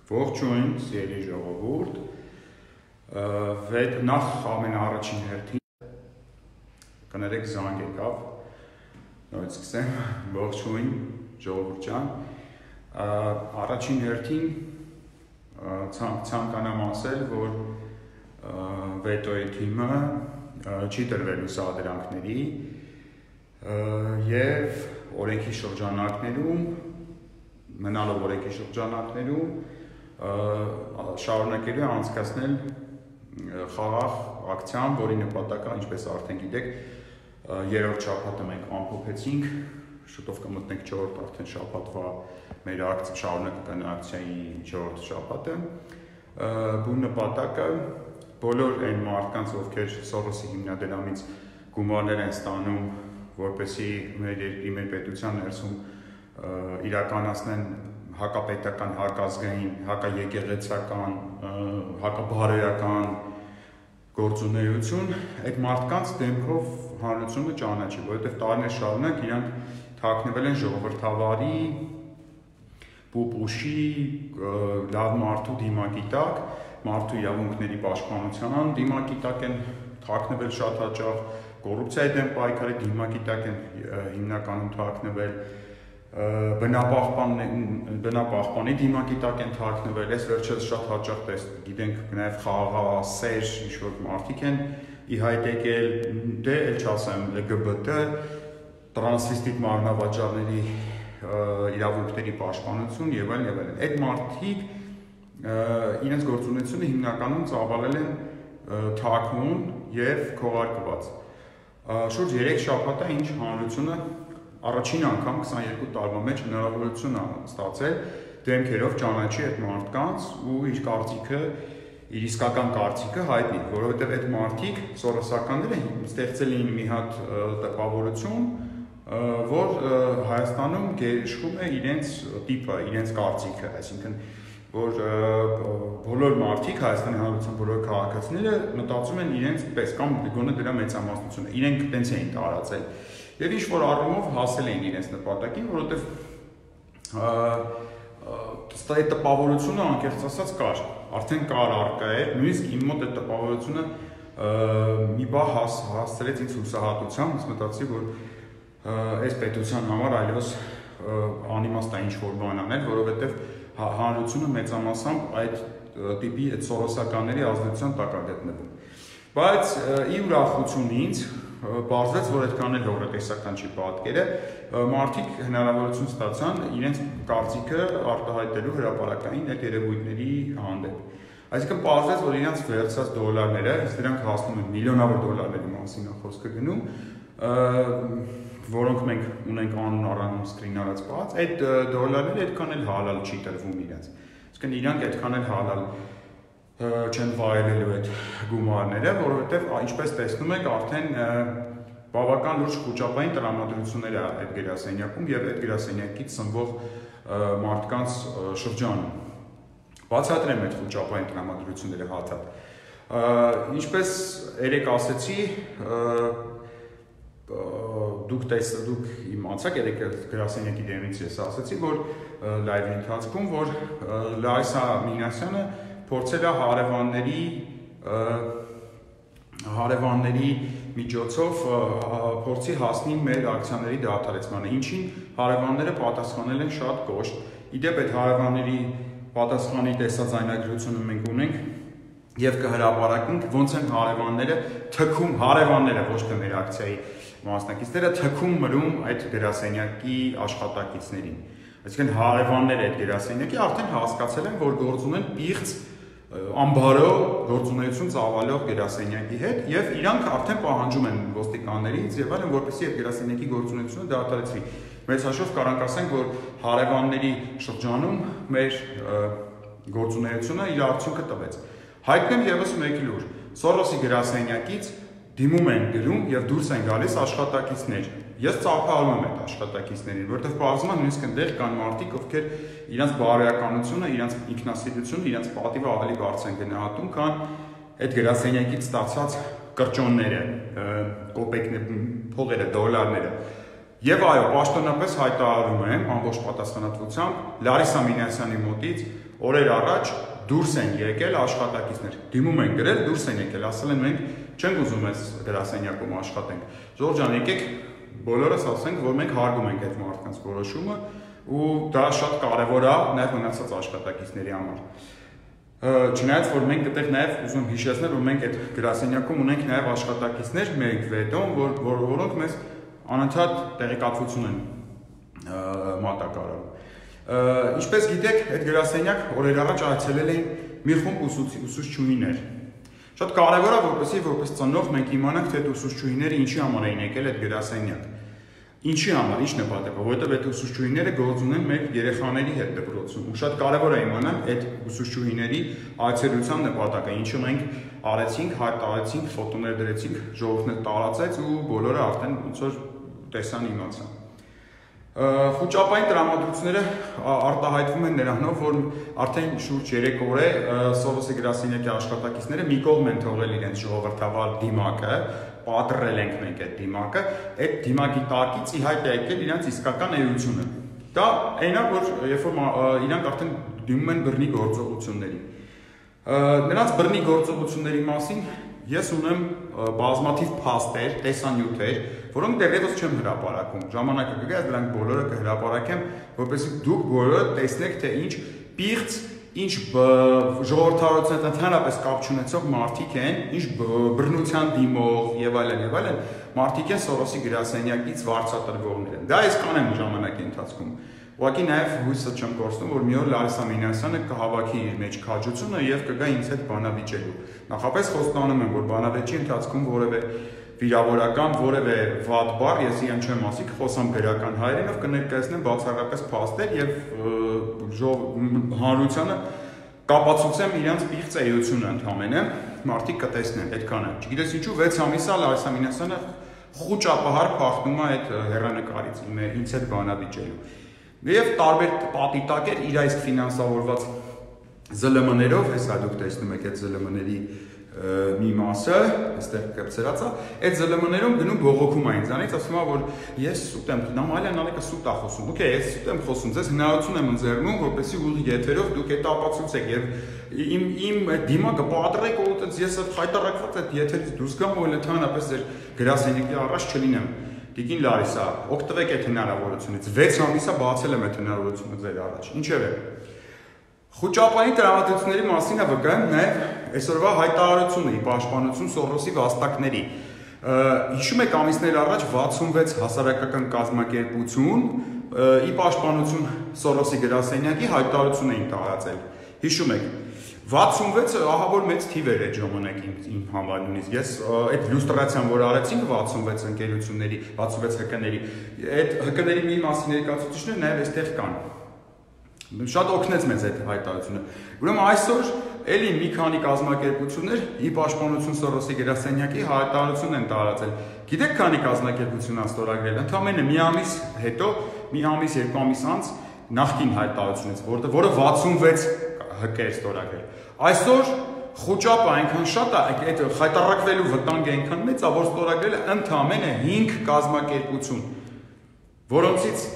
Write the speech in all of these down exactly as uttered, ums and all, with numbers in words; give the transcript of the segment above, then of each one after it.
Ողջույն, սիրելի ժողովուրդ, նախ ամենաառաջին հերթին կներեք զանգ եկավ, նորից սկսեմ, ողջույն ժողովուրդ ջան, առաջին հերթին ցանկանամ ասել, որ վետոյի թիմը չի տրվելու սադրանքների և օրենքի շրջանակներում, մնալով օրենքի շրջանակներում շարունակելու է անցկացնել խաղաղ ակցիան, որի նպատակը, ինչպես արդեն գիտեք, երրորդ շաբաթը մենք ամփոփեցինք, շուտով կմտնենք չորրորդ արդեն շաբաթվա մեր շարունակական ակցիայի չորրորդ շաբաթը, բուն նպատակը բոլոր այն մարդկանց, ովքեր Սորոսի հիմնադրամից գումարներ են ստանում, որպեսզի մեր երկրի, մեր պետության ներսում իրականացնեն հակապետական, հակազգային, հակաեկեղեցական, հակաբարոյական գործունեություն, այդ մարդկանց դեմքով հանրությունը ճանաչի, որովհետև տարիներ շարունակ իրանք թաքնվել են ժողովրդավարի, պուպուշի, լավ մարդու դիմակի տակ, մարդու իրավունքների պաշտպանության դիմակի տակ են թաքնվել շատ հաճախ, կոռուպցիայի դեմ պայքարի դիմակի տակ են հիմնականում թաքնվել, բնապահպանի դիմակի տակ են թաքնվել, այս վերջերս շատ հաճախ գիտենք նաև խաղաղասեր ինչ-որ մարդիկ են ի հայտ եկել, դե էլ չասեմ L G B T, տրանսվեստիտ մարմնավաճառների իրավունքների պաշտպանություն եւ այլն եւ այլն։ Այդ մարդիկ իրենց գործունեությունը հիմնականում ծավալել են թաքուն եւ քողարկված։ Շուրջ երեք շաբաթ է ինչ հանրությունը առաջին անգամ քսաներկու տարվա մեջ հնարավորություն է ստացել դեմքերով ճանաչի այդ մարդկանց ու իր կարծիքը, իր իսկական կարծիքը հայտնի, որովհետև այդ մարդիկ սորոսականները ստեղծել էին մի հատ տպավորություն, որ Հայաստանում գերիշխում է իրենց տիպը, իրենց կարծիքը, այսինքն որ բոլոր մարդիկ, Հայաստանի Հանրության բոլոր քաղաքացիները մտածում են իրենց պես կամ գոնե դրա մեծամասնությունը, իրենք տենց էին տարածել և ինչ-որ առումով հասել էին իրենց նպատակին, որովհետև այդ տպավորությունը անկեղծ ասած կար, արդեն կար առկա էր, նույնիսկ իմ մոտ այդ տպավորությունը մի բա հասցրեց ինձ հուսահատության, ինձ մտածի, որ այս պետության համար այլևս անիմաստ է ինչ-որ բան անել, որովհետև հանրությունը մեծամասամբ այդ տիպի այդ սորոսականների ազդեցության տակ է գտնվում։ Բայց ի ուրախություն ինձ պարզվեց, որ այդքան էլ հոգետեսական չի պատկերը, մարդիկ հնարավորություն ստացան իրենց կարծիքը արտահայտելու հրապարակային այդ երևույթների հանդեպ։ Այսինքն պարզվեց, որ իրենց վերցած դոլարները, դրանք հասնում են միլիոնավոր դոլարների մասին է խոսքը գնում, որոնք մենք ունենք անուն առանուն սկրին արած բաց, այդ դոլարները այդքան էլ հալալ չի տրվում իրենց։ Այսինքն իրանք այդքան էլ հալալ չեն վայելելու այդ գումարները, որովհետև ինչպես տեսնում եք, արդեն բավական լուրջ խոճապային տրամադրություններ է այդ գրասենյակում և այդ գրասենյակից սնվող մարդկանց շրջանում։ Բացատրեմ այդ խոճապային տրամադրությունները հատատ։ Ինչպես երեկ ասեցի, դուք իմացաք, երեկ գրասենյակի դեմից ես ասեցի, որ լայվի ընթացքում, որ Լարիսա Մինասյանը փորձել է հարևանների հարևանների միջոցով փորձի հասնի մեր ակցիաների դադարեցմանը, ինչին հարևանները պատասխանել են շատ կոշտ։ Իդեպ այդ հարևանների պատասխանի տեսաձայնագրությունը մենք ունենք և կհրապարակենք, ոնց են հարևանները թքում, հարևանները ոչ թե մեր ակցիայի մասնակիցները թքում մրում այդ գրասենյակի աշխատակիցներին։ Այսինքն հարևանները այդ գրասենյակի արդեն հասկացել են, որ գործ ունեն պիղծ ամբարո գործունեություն ծավալող գրասենյակի հետ և իրանք արդեն պահանջում են ոստիկաններից և այլն, որպեսզի այդ գրասենյակի գործունեությունը դադարեցվի։ Մեծ հաշվով կարանք ասենք, որ հարևանների շրջանում մեր գործունեությունը իր արդյունքը տվեց։ Հայտնեմ ևս մեկ լուր, Սորոսի գրասենյակից դիմում են գրում և դուրս են գալիս աշխատակիցներ։ Ես ծափահարում եմ այդ աշխատակիցներին, որովհետև պարզվում է նույնիսկ այնտեղ կան մարդիկ, ովքեր իրենց բարոյականությունը, իրենց ինքնասիրությունը, իրենց պատիվը ավելի բարձր են գնահատում, քան այդ գրասենյակից ստացած կրճոնները, փողերը, դոլարները։ Եվ այո, պաշտոնապես հայտարարում եմ ամբողջ պատասխանատվությամբ Լարիսա Մինասյանի մոտից, օրեր առաջ դուրս են եկել աշխատակիցներ, դիմում են գրել, դուրս են եկել, ասել են մենք չենք ուզում այս գրասենյակում աշխատենք։ Ժողովուրդ ջան, եկեք բոլորս ասենք, որ մենք հարգում ենք այդ մարդկանց որոշումը ու դա շատ կարևոր է նաև մնացած աշխատակիցների համար։ Չնայած որ մենք այդտեղ նաև ուզում հիշեցնել, որ մենք այդ գրասենյակում ունենք նաև աշխատակիցներ մեր վետոն, որ որոնք մեզ անընդհատ տեղեկատվություն են մատակարարում։ Ինչպես գիտեք, այդ գրասենյակ օրեր առաջ այցելել էին մի խումբ ուսուցչուհիներ։ Շատ կարևոր է, որպեսզի որպես ծնող մենք իմանանք, թե այդ ուսուցչուհիները ինչի համար էին եկել այդ գրասենյակ։ Ինչի համար, ինչ նպատակով, որովհետև այդ ուսուցչուհիները գործ ունեն մեր երեխաների հետ դպրոցում։ Ու շատ կարևոր է իմանալ այդ ուսուցչուհիների այցելության նպատակը, ինչը մենք արեցինք, հայտարարեցինք, ֆոտոներ դրեցինք, ժողովուրդն տարածեց ու բոլորը արդեն ոնց որ տեսան, իմացան։ Խոճապային տրամադրությունները արտահայտվում են նրանով, որ արդեն շուրջ երեք օր է Սորոսի գրասենյակի աշխատակիցները մի կողմ են թողել իրենց ժողովրդավար դիմակը, պատռել ենք մենք այդ դիմակը, այդ դիմակի տակից ի հայտ է եկել իրենց իսկական էությունը։ Դա այն է, որ երբ որ իրանք արդեն դիմում են բռնի գործողությունների։ Նրանց բռնի գործողությունների մասին ես ունեմ բազմաթիվ փաստեր, տեսանյութեր, որոնք դեռևս չեմ հրապարակում։ Ժամանակը կգա, ես դրանք բոլորը կհրապարակեմ, որպեսզի դուք բոլորը տեսնեք, թե ինչ պիղծ, ինչ ժողովրդավարության հետ ընդհանրապես կապ չունեցող մարդիկ են, ինչ բռնության դիմող եւ այլն եւ այլն մարդիկ են Սորոսի գրասենյակից վարձատրվողներ են։ Դա ես կանեմ ժամանակի ընթացքում։ Ուղղակի նաև հույսը չեմ կորցնում, որ մի օր Լարիսա Մինասյանը կհավաքի իր մեջ քաջությունը եւ կգա ինձ հետ բանավիճելու։ Նախապես խոստանում եմ, որ բանավեճի ընթացքում որևէ վիրավորական, որևէ վատ բառ ես իրեն չեմ ասի, կխոսամ գրական հայերենով, կներկայացնեմ բացառապես փաստեր եւ հանրությանը կապացուցեմ իրենց պիղծ էությունը ընդհանրապես, մարդիկ կտեսնեն, այդքանը։ Չգիտես ինչու վեց ամիս է Լարիսա Մինասյանը խոճապահար փախնում է այդ հեռանկարից ինձ հետ բանավիճելու։ Եվ տարբեր պատիտակեր իր այս ֆինանսավորված զլ էմ էներով, հեսա դուք տեսնում եք այդ զլ էմ էների մի մասը, այստեղ կպցրած է, այդ զլ էմ էներում գնում բողոքում է ինձանից, ասում է, որ ես սուտ եմ, նամալյան ալեկը սուտ է խոսում, օքեյ, ես սուտ եմ խոսում, ձեզ հնարություն եմ ընձեռնում, որպեսզի ուղիղ եթերով դուք այդ ապացուցեք եւ իմ իմ դիմակը պատռեք, ու ես խայտարակված այդ եթերից դուրս գամ, որ ընդհանրապես ձեր գրասենյակի առաջ չլինեմ։ Տիկին Լարիսա, օգտվեք այդ հնարավորությունից, վեց ամիսա բացել եմ այդ հնարավորությունը ձեր առաջ, ինչև է։ Խոճապային տրամադրությունների մասին է վկայում նաև այսօրվա հայտարարությունը ի պաշտպանություն Սորոսի վաստակների։ Հիշում եք ամիսներ առաջ վաթսունվեց հասարակական կազմակերպություն ի պաշտպանություն Սորոսի գրասենյակի հայտարարություն էին տարածել։ Հիշում եք։ վաթսունվեցը ահավոր մեծ թիվ էր այդ ժամանակին իմ համար նույնիսկ ես այդ լյուստրացիան որ արեցինք վաթսունվեց ընկերությունների վաթսունվեց հ կների այդ հ կների մի մասի ներկայացուցիչները նաև այստեղ կան շատ օգնեց մեզ այդ հայտարարությունը ուրեմն այսօր էլի մի քանի կազմակերպություններ ի պաշտպանություն Սորոսի գրասենյակի հայտարարություն են տարածել գիտեք քանի կազմակերպություն են ստորագրել ընդամենը մի ամիս հետո մի ամիս երկու ամիս անց նախկին հայտարարությունից որը վաթսունվեց հկեր ստորագրել այսօր խոճապը այնքան շատ է այդ հայտարարվելու վտանգը այնքան մեծ է որ ստորագրել է ընդամենը հինգ կազմակերպություն որոնցից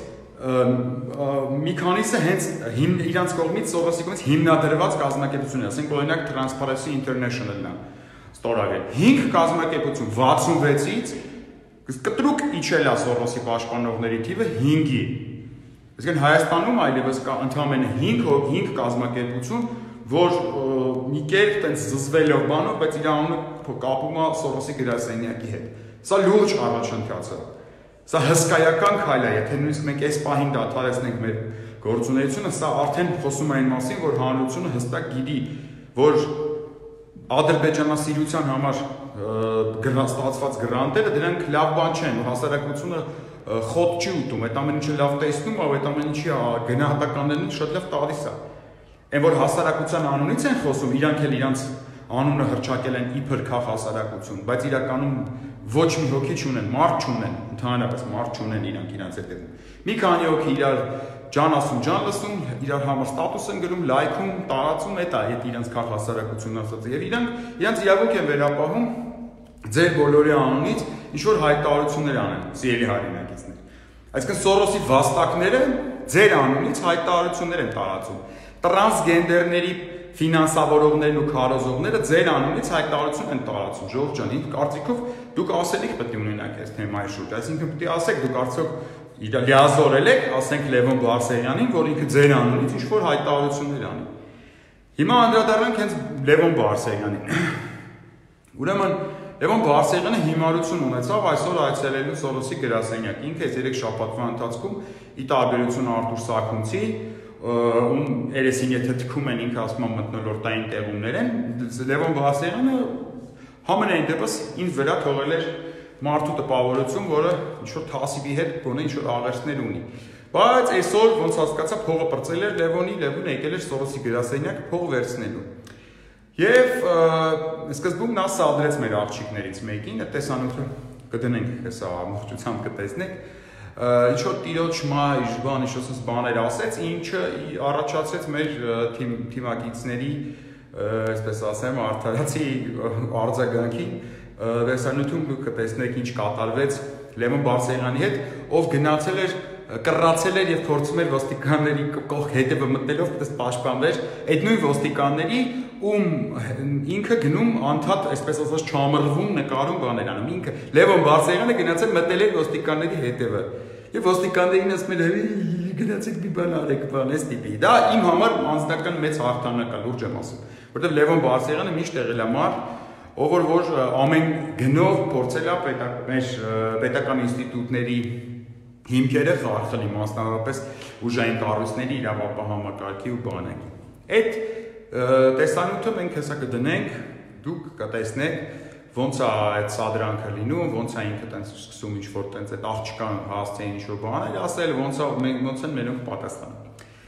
մի քանիսը հենց իրանց կողմից Սորոսի կողմից հիմնադրված կազմակերպություն է ասենք օրինակ Transparency International-ն է ստորագրել հինգ կազմակերպություն վաթսունվեցից կտրուկ իջել է Սորոսի պաշտպանողների թիվը հինգի Իսկ Հայաստանում այլևս կա ընդամենը հինգ կազմակերպություն, որ մի կերպ տենց զզվելով բանով, բայց իր անունը կապում է Սորոսի գրասենյակի հետ։ Սա լուրջ առաջընթաց է։ Սա հսկայական քայլ է, եթե նույնիսկ մենք այս պահին դադարեցնենք մեր գործունեությունը, սա արդեն խոսում է այն մասին, որ հանրությունը հստակ գիտի, որ ադրբեջանասիրության համար ստացված գրանտերը դրանք լավ բան չեն, հասարակությունը խոտ չի ուտում, այդ ամեն ինչը լավ տեսնում, այդ ամեն ինչի գնահատականներն շատ լավ տալիս է։ Այն որ հասարակության անունից են խոսում, իրանք էլ իրանց անունը հռչակել են իբր քաղ հասարակություն, բայց իրականում ոչ մի հոգի չունեն, մարդ չունեն, ընդհանրապես մարդ չունեն իրանք իրանց հետևում։ Մի քանի հոգի իրար ջան ասում, ջան լսում, իրար համար ստատուս են գրում, լայքում, տարածում, այդ է, այդ իրանց քաղ հասարակությունն ասած, եւ իրանք իրանց իրավունք են վերապահում ձեր բոլորի անունից ինչ որ հայտարարություններ անեն, սիրելի հայրենակիցներ։ Այսինքն Սորոսի վաստակները ձեր անունից հայտարարություններ են տարածում։ Տրանսգենդերների ֆինանսավորողներն ու քարոզողները ձեր անունից հայտարարություն են տարածում, Ժողովուրդ ջան, իմ կարծիքով դուք ասելիք պետք է ունենաք այս թեմայի շուրջ, այսինքն պետք է ասեք դուք արդյոք լիազորել եք, ասենք Լևոն Բարսեղյանին, որ ինքը ձեր անունից ինչ-որ հայտարարություններ անի։ Հիմա անդրադառնանք հենց Լևոն Բարսեղյանին։ Ուրեմն Լևոն Բարսեղյանը հիմարություն ունեցավ այսօր այցելելու Սորոսի գրասենյակ։ Ինքը այս երեք շաբաթվա ընթացքում ի տարբերություն Արտուր Սաքունցի, ում երեսին եթե թքում են ինքը ասում է մթնոլորտային տեղումներ են, Լևոն Բարսեղյանը համենայն դեպս ինձ վրա թողել էր մարդու տպավորություն, որը ինչ-որ թասիբի հետ գոնե ինչ-որ աղերսներ ունի։ Բայց այսօր ոնց հասկացա փողը պրծել էր Լևոնի, Լևոնը եկել էր Սորոսի գրասենյակ փող վերցնելու։ Եվ սկզբում նա սադրեց մեր աղջիկներից մեկին, այդ տեսանյութը կդնենք, հեսա ամբողջությամբ կտեսնեք, ինչ-որ տիրոջ մայր, բան, ինչ-որ բաներ ասեց, ինչը առաջացրեց մեր թիմակիցների, այսպես ասեմ, արդարացի արձագանքին, վերսանյութում դուք կտեսնեք ինչ կատարվեց Լևոն Բարսեղյանի հետ, ով գնացել էր, կռացել էր եւ փորձում էր ոստիկանների կողք հետևը մտնելով դες պաշտպանվեր այդ նույն ոստիկանների, ում ինքը գնում անդադ, այսպես ասած, չամրվում, նկարում բաներ անում։ Ինքը Լևոն Բարսեղյանը գնացել մտնել էր ոստիկանների հետևը։ Եվ ոստիկաններին ասում էր գնացեք մի բան արեք, բան էս տիպի։ Դա իմ համար անձնական մեծ հաղթանակ է, լուրջ եմ ասում, որովհետեւ Լևոն Բարսեղյանը միշտ եղել է մարդ, ով որ ամեն գնով փորձել է մեր պետական ինստիտուտների հիմքերը խարխլի, մասնավորապես ուժային կառույցների իրավապահ համակարգի ու բանակի։ Այդ տեսանյութը մենք հեսա կդնենք, դուք կտեսնեք ոնց է այդ սադրանքը լինում, ոնց է ինքը տենց սկսում ինչ-որ տենց այդ աղջկան հասցեին ինչ-որ բաներ ասել, ոնց է ոնց են մենոնք պատասխանում։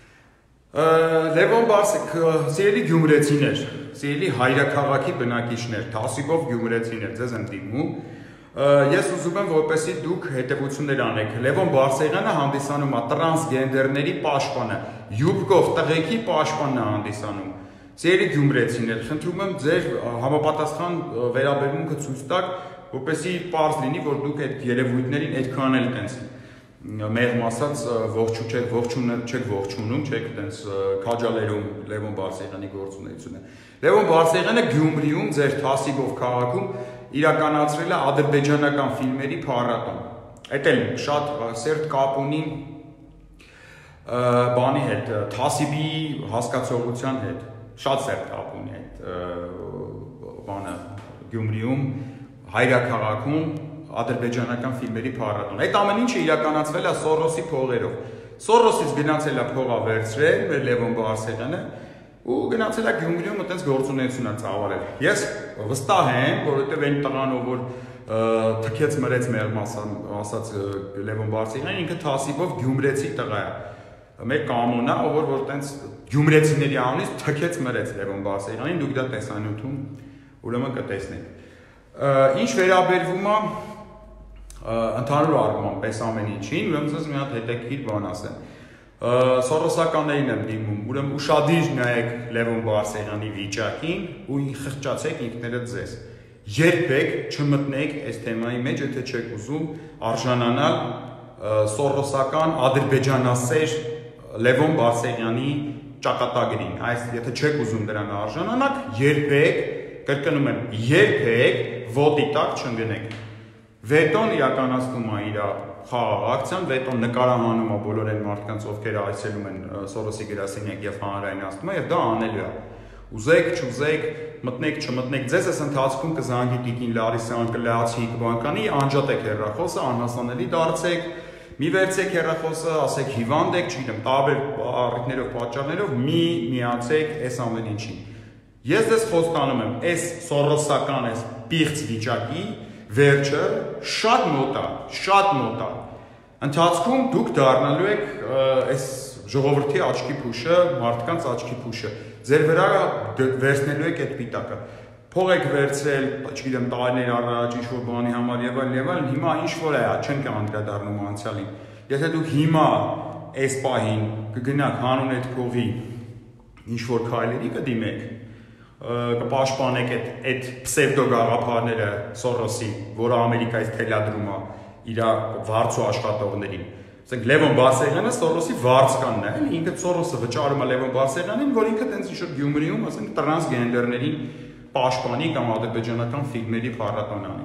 Լևոն Բարսեղյանը սիրելի գյումրեցիներ, սիրելի հայրաքաղաքի բնակիչներ, թասիբով գյումրեցիներ, ձեզ եմ դիմում։ Ես ուզում եմ, որպեսզի դուք հետևություններ անեք։ Լևոն Բարսեղյանը հանդիսանում է տրանսգենդերների պաշտպանը, յուբկով տղեկի պաշտպանն է հանդիսանում։ Սիրելի գյումրեցիներ, խնդրում եմ ձեր համապատասխան վերաբերմունքը ցույց տաք, որպեսզի պարզ լինի, որ դուք այդ երևույթներին այդքան էլ տենց մեղմ ասած ողջու չեք ողջուն չեք ողջունում, չեք տենց քաջալերում Լևոն Բարսեղյանի գործունեությունը։ Լևոն Բարսեղյանը Գյումրիում ձեր Թասիբով քաղաքում իրականացրել է ադրբեջանական ֆիլմերի փառատոն։ Այդ էլ շատ սերտ կապ ունի բանի հետ, Թասիբի հասկացողության հետ, շատ սերտ կապ ունի այդ բանը Գյումրիում, հայրաքաղաքում ադրբեջանական ֆիլմերի փառատոն։ Այդ ամեն ինչը իրականացվել է Սորոսի փողերով։ Սորոսից գնացել է փողա վերցրել մեր Լևոն Բարսեղյանը ու գնացել է Գյումրիում այդպես գործունեություն է ծավալել։ Ես վստահ եմ, որովհետև այն տղան, ով որ թքեց մրեց մեր ասած Լևոն Բարսեղյանը, ինքը Թասիբով գյումրեցի տղա է։ Մեր կամոնա, ով որ որ տենց գյումրեցիների անունից թքեց մրեց Լևոն Բարսեղյանին, դուք դա տեսանյութում ուրեմն կտեսնեք։ Ինչ վերաբերվում է ընդհանուր առմամբ պես ամեն ինչին, ուրեմն ես մի հատ հետաքրքիր բան ասեմ։ Սորոսականներին եմ դիմում, ուրեմն ուշադիր նայեք Լևոն Բարսեղյանի վիճակին ու խղճացեք ինքներդ ձեզ։ Երբեք չմտնեք այս թեմայի մեջ, եթե չեք ուզում արժանանալ սորոսական ադրբեջանասեր Լևոն Բարսեղյանի ճակատագրին։ Այս եթե չեք ուզում դրան արժանանալ, երբեք, կրկնում եմ, երբեք ոտի տակ չընկնեք։ Վետոն իրականացնում է իր խաղաղ ակցիան, վետոն նկարահանում է բոլոր այն մարդկանց, ովքեր այցելում են Սորոսի գրասենյակ եւ հանրայնացնում է, եւ դա անելու է։ Ուզեք, չուզեք, մտնեք, չմտնեք, ձեզ այս ընթացքում կզանգի Տիկին Լարիսյան, կլացի կբանկանի, անջատեք հեռախոսը, անհասանելի դարձեք, մի վերցեք հեռախոսը, ասեք հիվանդ եք, չգիտեմ, տարբեր առիթներով, պատճառներով մի միացեք այս ամեն ինչին։ Ես ձեզ խոստանում եմ, այս սորոսական, այս պիղծ վիճակի վերջը շատ մոտ է, շատ մոտ է։ Ընթացքում դուք դառնալու եք այս ժողովրդի աչքի փուշը, մարդկանց աչքի փուշը։ Ձեր վրա վերցնելու եք այդ պիտակը։ Փող եք վերցրել, չգիտեմ, տարիներ առաջ ինչ-որ բանի համար եւ այլն եւ այլն, հիմա ինչ-որ է, չենք անդրադառնում անցյալին։ Եթե դուք հիմա այս պահին կգնաք հանուն այդ փողի ինչ-որ քայլերի կդիմեք, կպաշտպանեք այդ այդ պսևդո գաղափարները Սորոսի, որը Ամերիկայից թելադրում է իր վարձու աշխատողներին, ասենք Լևոն Բարսեղյանը Սորոսի վարձկանն է, ինքը Սորոսը վճարում է Լևոն Բարսեղյանին, որ ինքը տենց ինչ-որ Գյումրիում, ասենք տրանսգենդերների պաշտպանի կամ ադրբեջանական ֆիլմերի փառատոն անի։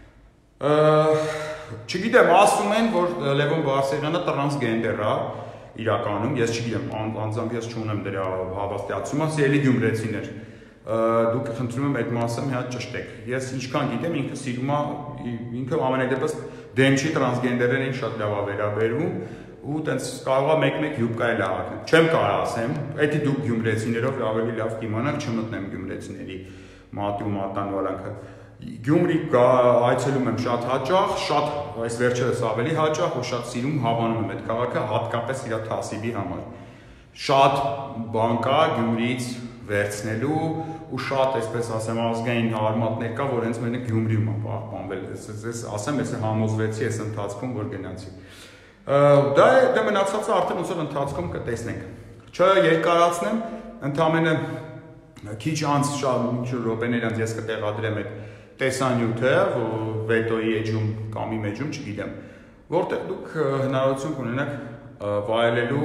Չգիտեմ, ասում են, որ Լևոն Բարսեղյանը տրանսգենդեր է իրականում, ես չգիտեմ, անձամբ ես չունեմ դրա հավաստիացումը, սիրելի գյումրեցիներ, դուք խնդրում եմ այդ մասը մի հատ ճշտեք։ Ես ինչքան գիտեմ, ինքը սիրում է, ինքը ամենայն դեպս դեմ չի տրանսգենդերներին շատ լավ է վերաբերվում ու տենց կարող է մեկ-մեկ յուբկա էլ հագնել։ Չեմ կարող ասեմ, դա դուք գյումրեցիներով ավելի լավ կիմանաք, չմտնեմ գյումրեցիների մատի ու մատանվարանքը։ Գյումրի այցելում եմ շատ հաճախ, շատ այս վերջերս ավելի հաճախ ու շատ սիրում հավանում եմ այդ քաղաքը, հատկապես իր թասիբի համար։ Շատ բան կա Գյումրիից վերցնելու ու շատ, այսպես ասեմ, ազգային հարմատներ կա, որ հենց մենակ Գյումրիում է պահպանվել։ Ես ասեմ, ես համոզվեցի այս ընթացքում, որ գնացի։ Դա դա մնացածը արդեն ոնց որ ընթացքում կտեսնենք։ Չերկարացնեմ, ընդամենը քիչ անց շատ ինչ րոպեներ անց ես կտեղադրեմ այդ տեսանյութը, վետոյի էջում կամ իմ էջում, չգիտեմ, որտեղ դուք հնարավորություն կունենաք վայելելու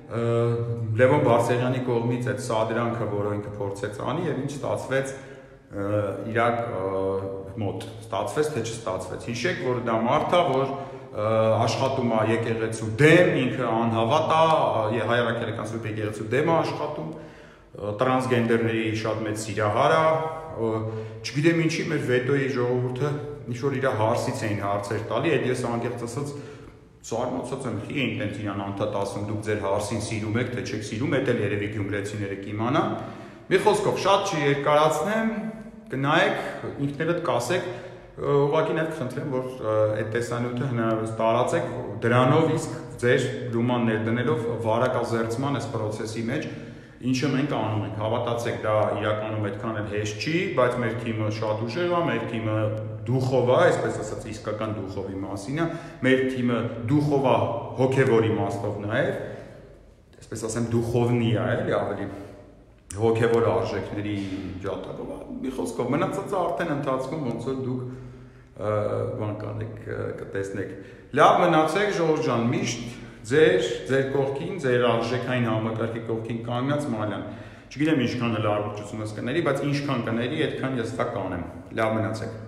Լևոն Բարսեղյանի կողմից այդ սադրանքը, որը ինքը փորձեց անի եւ ինչ ստացվեց իրակ մոտ, ստացվեց թե չստացվեց։ Հիշեք, որ դա մարդ է, որ աշխատում է եկեղեցու դեմ, ինքը անհավատ է, հայ առաքելական սուրբ եկեղեցու դեմ է աշխատում, տրանսգենդերների շատ մեծ սիրահար է, չգիտեմ ինչի մեր վետոյի ժողովուրդը ինչ-որ իր հարսից էին հարցեր տալի, այդ ես անկեղծ ասած զարմացած եմ, ի էին տենց իրան անդադ ասում, դուք ձեր հարսին սիրում եք, թե չեք սիրում, էդ էլ երևի գյումրեցիները կիմանան։ Մի խոսքով շատ չերկարացնեմ, կնայեք, ինքներդ կասեք, ուղղակի նաև կխնդրեմ, որ այդ տեսանյութը հնարավորինս տարածեք, դրանով իսկ ձեր լուման ներդնելով վարակազերծման այս պրոցեսի մեջ, ինչը մենք անում ենք, հավատացեք, դա իրականում այդքան էլ հեշտ չի, բայց մեր թիմը շատ ուժեղ է, մեր թիմը դուխով է, այսպես ասած իսկական դուխովի մասին է, մեր թիմը դուխով է հոգևոր իմաստով նաև, այսպես ասեմ դուխովնի է, էլի ավելի հոգևոր արժեքների ջատագով է, մի խոսքով մնացածը արդեն ընթացքում ոնց որ դուք բան կանեք, կտեսնեք։ Լավ մնացեք Ժողովուրդ ջան, միշտ ձեր ձեր կողքին, ձեր արժեքային համակարգի կողքին կանգնած Մարիան։ Չգիտեմ ինչքան էլ առողջությունս կների, բայց ինչքան կների, այդքան ես դա կանեմ։ Լավ մնացեք։